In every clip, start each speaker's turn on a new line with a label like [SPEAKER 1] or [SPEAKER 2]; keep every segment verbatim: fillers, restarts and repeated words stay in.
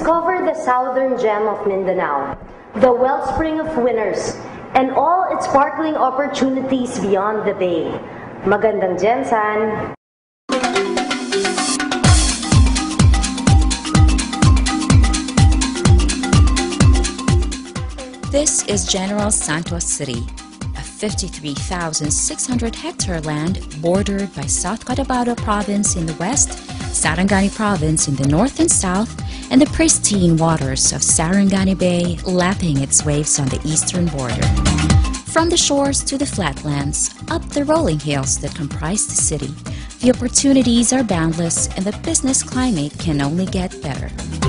[SPEAKER 1] Discover the southern gem of Mindanao, the wellspring of winners, and all its sparkling opportunities beyond the bay. Magandang Gensan!
[SPEAKER 2] This is General Santos City, a fifty-three thousand six hundred hectare land bordered by South Cotabato Province in the west, Sarangani Province in the north and south, and the pristine waters of Sarangani Bay lapping its waves on the eastern border. From the shores to the flatlands, up the rolling hills that comprise the city, the opportunities are boundless and the business climate can only get better.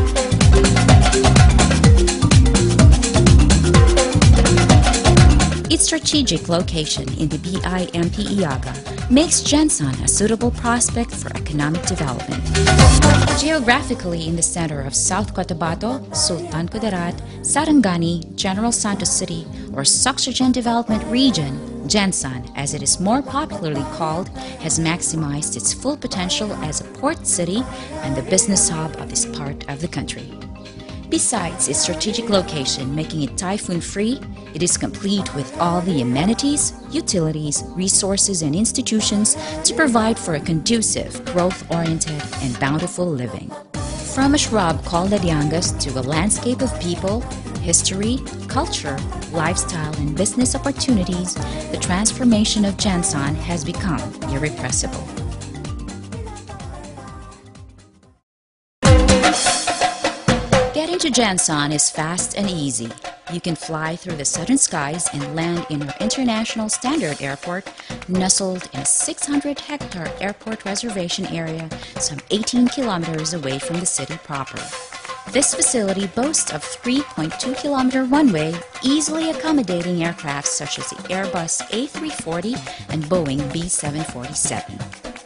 [SPEAKER 2] Its strategic location in the B I M P Iaga makes Gensan a suitable prospect for economic development. Geographically in the center of South Cotabato, Sultan Kudarat, Sarangani, General Santos City, or Soxygen Development Region, Gensan, as it is more popularly called, has maximized its full potential as a port city and the business hub of this part of the country. Besides its strategic location making it typhoon-free, it is complete with all the amenities, utilities, resources, and institutions to provide for a conducive, growth-oriented, and bountiful living. From a shrub called Ladiangas to a landscape of people, history, culture, lifestyle, and business opportunities, the transformation of Gensan has become irrepressible. Getting to Gensan is fast and easy. You can fly through the southern skies and land in our International Standard Airport, nestled in a six hundred hectare airport reservation area some eighteen kilometers away from the city proper. This facility boasts of three point two kilometer runway, easily accommodating aircraft such as the Airbus A three forty and Boeing B seven forty-seven.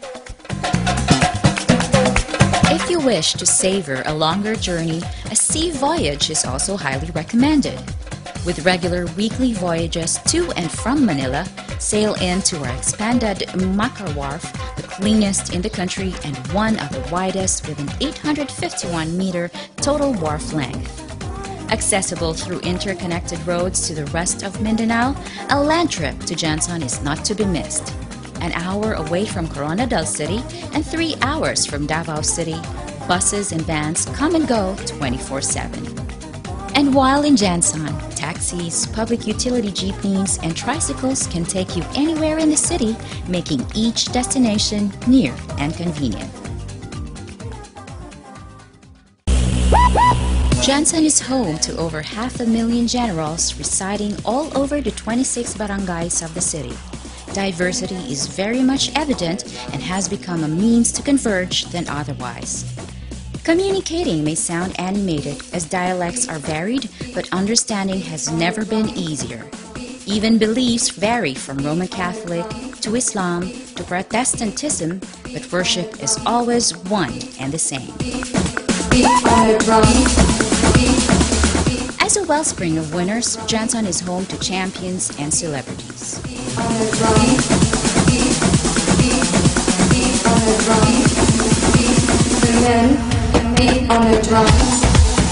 [SPEAKER 2] If you wish to savor a longer journey, a sea voyage is also highly recommended. With regular weekly voyages to and from Manila, sail into our expanded Makar Wharf, the cleanest in the country and one of the widest with an eight hundred fifty-one meter total wharf length. Accessible through interconnected roads to the rest of Mindanao, a land trip to Gensan is not to be missed. An hour away from Corona del City and three hours from Davao City, buses and vans come and go twenty-four seven. And while in Gensan, taxis, public utility jeepneys, and tricycles can take you anywhere in the city, making each destination near and convenient. Gensan is home to over half a million generals residing all over the twenty-six barangays of the city. Diversity is very much evident and has become a means to converge than otherwise. Communicating may sound animated as dialects are varied, but understanding has never been easier. Even beliefs vary from Roman Catholic to Islam to Protestantism, but worship is always one and the same. As a wellspring of winners, Gensan is home to champions and celebrities. On the drums, on the drums, the men beat on the drums.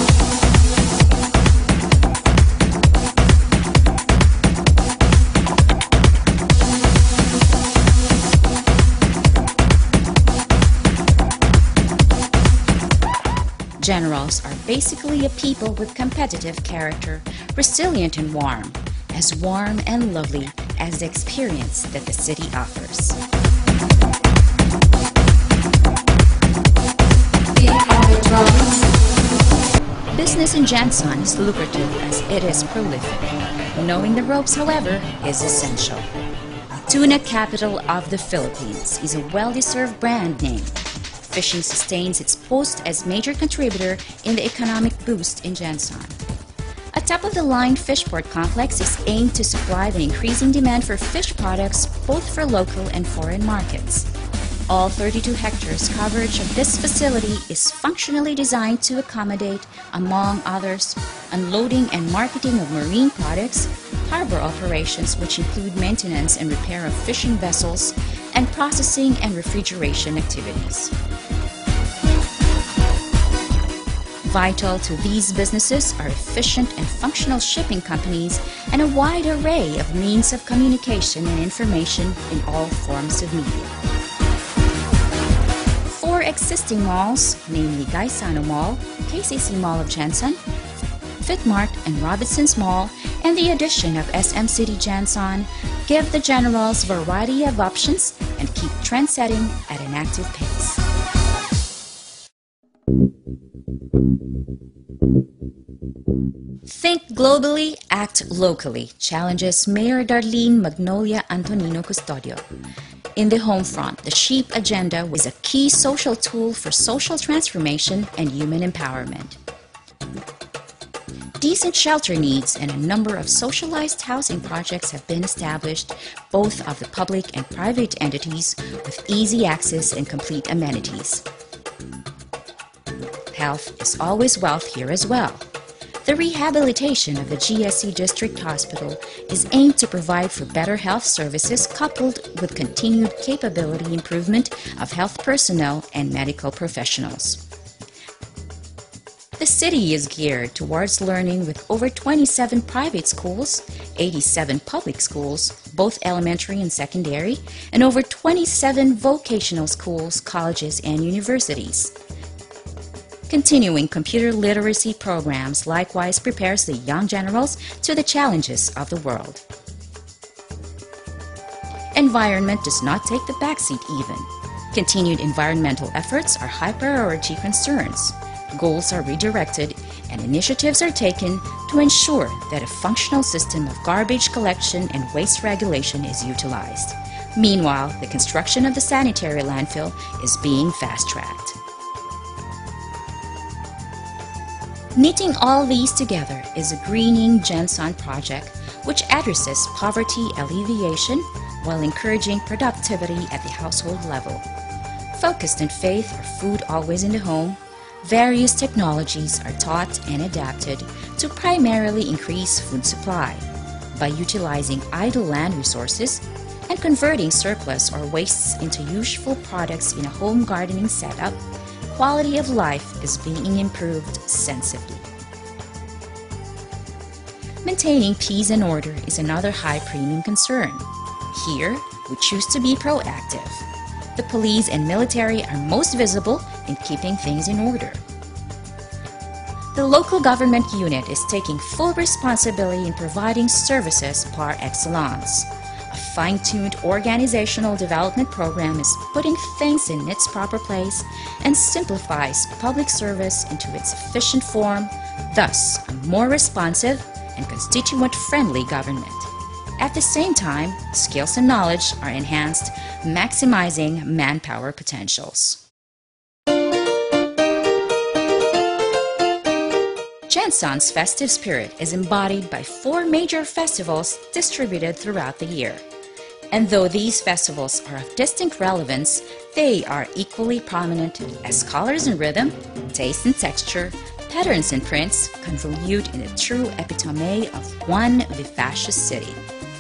[SPEAKER 2] Generals are basically a people with competitive character, resilient and warm, as warm and lovely as the experience that the city offers. Business in Gensan is lucrative as it is prolific. Knowing the ropes, however, is essential. Tuna capital of the Philippines is a well-deserved brand name. Fishing sustains its post as major contributor in the economic boost in Gensan. A top-of-the-line fish port complex is aimed to supply the increasing demand for fish products both for local and foreign markets. All thirty-two hectares coverage of this facility is functionally designed to accommodate, among others, unloading and marketing of marine products, harbor operations which include maintenance and repair of fishing vessels, and processing and refrigeration activities. Vital to these businesses are efficient and functional shipping companies and a wide array of means of communication and information in all forms of media. Four existing malls, namely Gensan Mall, K C C Mall of Gensan, Fitmart and Robinsons Mall, and the addition of S M City Gensan, give the Generals a variety of options and keep trend-setting at an active pace. Think globally, act locally, challenges Mayor Darlene Magnolia Antonino Custodio. In the home front, the SHEEP agenda was a key social tool for social transformation and human empowerment. Decent shelter needs and a number of socialized housing projects have been established, both of the public and private entities, with easy access and complete amenities. Health is always wealth here as well. The rehabilitation of the G S C District Hospital is aimed to provide for better health services coupled with continued capability improvement of health personnel and medical professionals. The city is geared towards learning with over twenty-seven private schools, eighty-seven public schools, both elementary and secondary, and over twenty-seven vocational schools, colleges, and universities. Continuing computer literacy programs likewise prepares the young generals to the challenges of the world. Environment does not take the backseat even. Continued environmental efforts are high priority concerns. Goals are redirected and initiatives are taken to ensure that a functional system of garbage collection and waste regulation is utilized. Meanwhile, the construction of the sanitary landfill is being fast-tracked. Knitting all these together is a Greening Gensan project which addresses poverty alleviation while encouraging productivity at the household level. Focused in faith or food always in the home, various technologies are taught and adapted to primarily increase food supply by utilizing idle land resources and converting surplus or wastes into useful products in a home gardening setup. Quality of life is being improved sensibly. Maintaining peace and order is another high premium concern. Here, we choose to be proactive. The police and military are most visible in keeping things in order. The local government unit is taking full responsibility in providing services par excellence. A fine-tuned organizational development program is putting things in its proper place and simplifies public service into its efficient form, thus a more responsive and constituent-friendly government. At the same time, skills and knowledge are enhanced, maximizing manpower potentials. Gensan's festive spirit is embodied by four major festivals distributed throughout the year. And though these festivals are of distinct relevance, they are equally prominent as colors and rhythm, taste and texture, patterns and prints convolute in a true epitome of one vivacious city.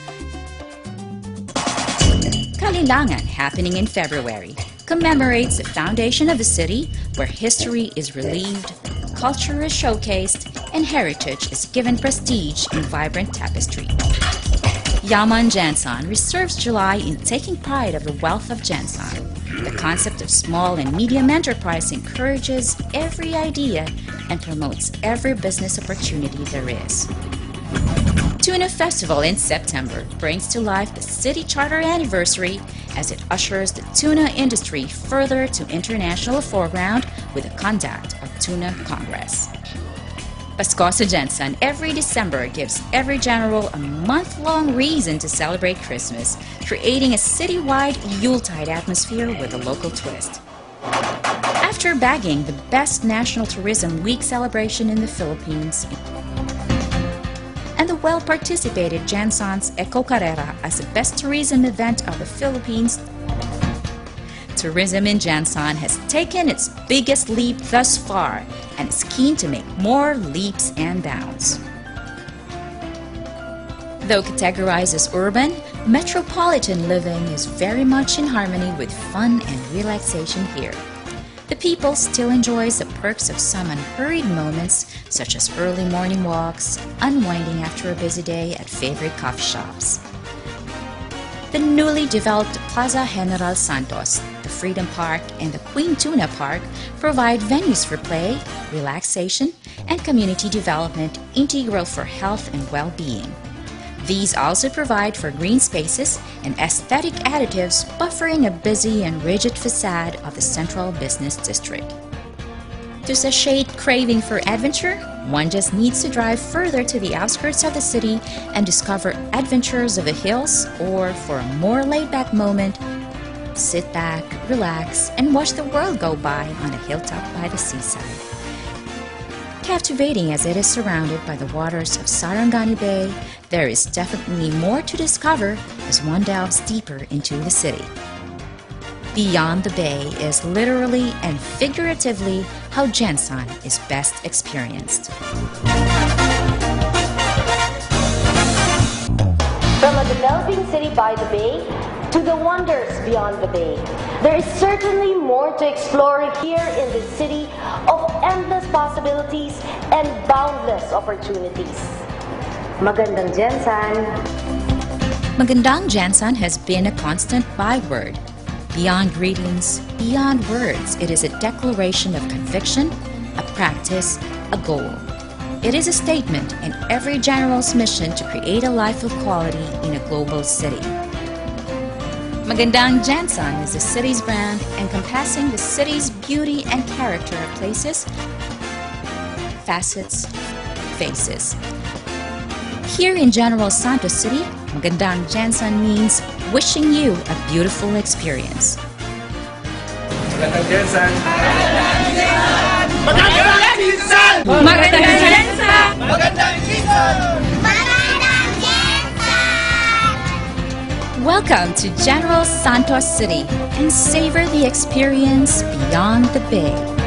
[SPEAKER 2] Kalilangan, happening in February, commemorates the foundation of the city where history is relieved, culture is showcased, and heritage is given prestige in vibrant tapestry. Yaman Gensan reserves July in taking pride of the wealth of Gensan. The concept of small and medium enterprise encourages every idea and promotes every business opportunity there is. Tuna Festival in September brings to life the city charter anniversary as it ushers the tuna industry further to international foreground with the conduct of Tuna Congress. Pasko sa Gensan every December gives every general a month-long reason to celebrate Christmas, creating a citywide Yuletide atmosphere with a local twist. After bagging the best National Tourism Week celebration in the Philippines and the well-participated Gensan's Eco Carrera as the best tourism event of the Philippines, tourism in Gensan has taken its biggest leap thus far and is keen to make more leaps and bounds. Though categorized as urban, metropolitan living is very much in harmony with fun and relaxation here. the people still enjoys the perks of some unhurried moments such as early morning walks, unwinding after a busy day at favorite coffee shops. The newly developed Plaza General Santos, the Freedom Park, and the Queen Tuna Park provide venues for play, relaxation, and community development integral for health and well-being. These also provide for green spaces and aesthetic additives buffering a busy and rigid facade of the central business district. To satiate craving for adventure, one just needs to drive further to the outskirts of the city and discover adventures of the hills, or for a more laid-back moment, sit back, relax, and watch the world go by on a hilltop by the seaside. Captivating as it is surrounded by the waters of Sarangani Bay, there is definitely more to discover as one delves deeper into the city. Beyond the bay is literally and figuratively how Gensan is best experienced.
[SPEAKER 1] From a developing city by the bay to the wonders beyond the bay, there is certainly more to explore here in this city of endless possibilities and boundless opportunities. Magandang Gensan!
[SPEAKER 2] Magandang Gensan has been a constant byword. Beyond greetings, beyond words, it is a declaration of conviction, a practice, a goal. It is a statement in every general's mission to create a life of quality in a global city. Magandang Gensan is the city's brand, encompassing the city's beauty and character of places, facets, faces. Here in General Santos City, Magandang Gensan means wishing you a beautiful experience.
[SPEAKER 3] Magandang Gensan!
[SPEAKER 4] Magandang Gensan!
[SPEAKER 2] Magandang Gensan!
[SPEAKER 4] Magandang Gensan!
[SPEAKER 5] Magandang Gensan!
[SPEAKER 2] Welcome to General Santos City and savor the experience beyond the bay.